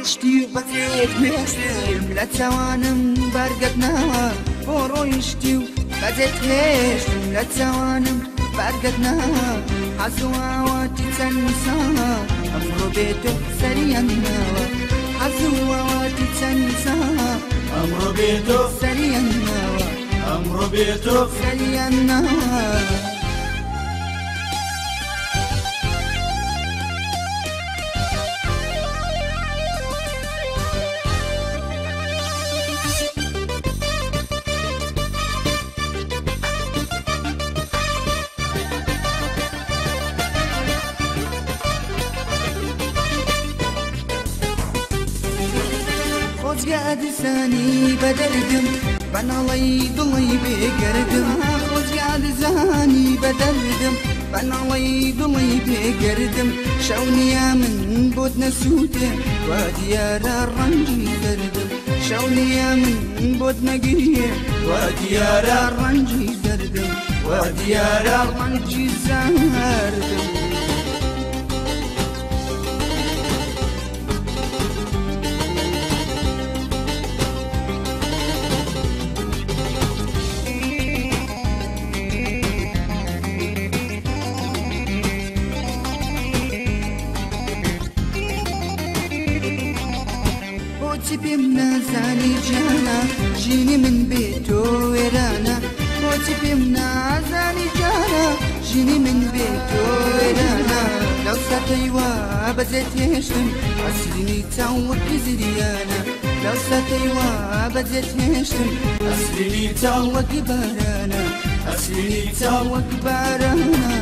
شتی بەتێک مێشتم لە چاوانم بەرگەتناوە بۆ ڕۆیشتی و بەجێت هێشتم لە چاوانم بەرگەتناوە حەزواواتی چەند ساڵە ئەمڕۆ بێتۆ سەریان ناوە حەزواواتی چەند ساڵە ئەمڕۆ بێتۆ سەریان ناوە ئەمڕۆ بێتۆ سەریان ناوە خۆزگە ئەدزانی بەدەردم بەناڵەی دڵی بێگەردم خۆزگە ئەدزانی بەدەردم بەناڵەی دڵی بێگەردم شەونیا من بۆت نەسووتێ وا دیارە ڕەنجی دەردم شەونیا من بۆت نەگریێ وا دیارە ڕەنجی دەردم وا دیارە ڕەنجی زەردم بۆچی پێم نازانی جانا ژینی من بێ تۆ وێرانە بۆچی پێم نازانی جانا ژینی من بێ تۆ وێرانە لەو ساتەی وا بەجێت هێشتم ئەسرینی چاو وەکی زریانە لەو ساتەی وا بەجێت هێشتم ئەسرینی چاو وەکی بارانە ئەسرینی چاو وەکی بارانە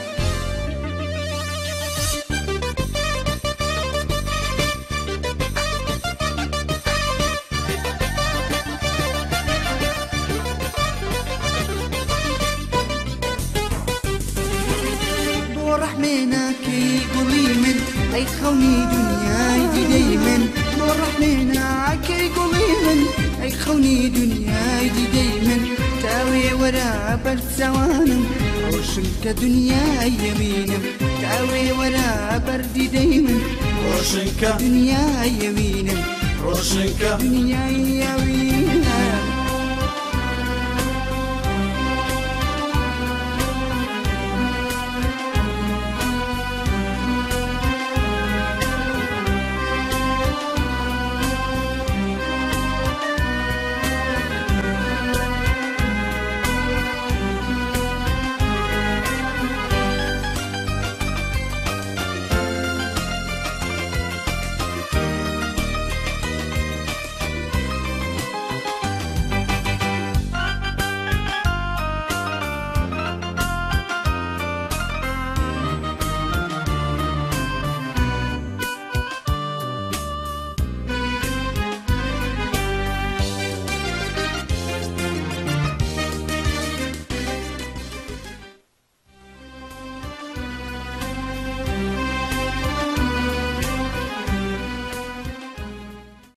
ڕەحمێناکەی گوڵی من ئەی خەونی دنیای دیدەی من بۆ ڕەحمێناکەی گوڵی من ئەی خەونی دنیای دیدەی من تاوێ وەرە بەرچەوانم ڕۆشن کە دنیای یەمینم تاوێ وەرە بەردیدەی من ڕۆشن کە دنیای یەمینم ڕۆشن کە دنیای یەمینم